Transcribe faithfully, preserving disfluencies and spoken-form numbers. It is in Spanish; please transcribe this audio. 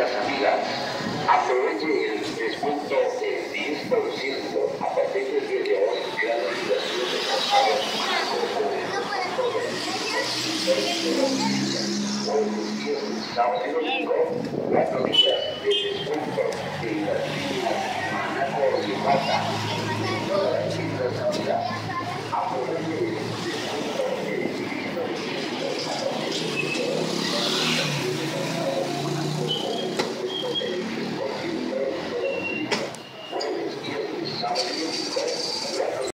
amigas, amigas, aproveche el descuento del diez por ciento a partir del día de hoy en la liquidación de pasados hoy es viernes, sábado y domingo, cuatro días de descuento en las líneas Manaco y Mata.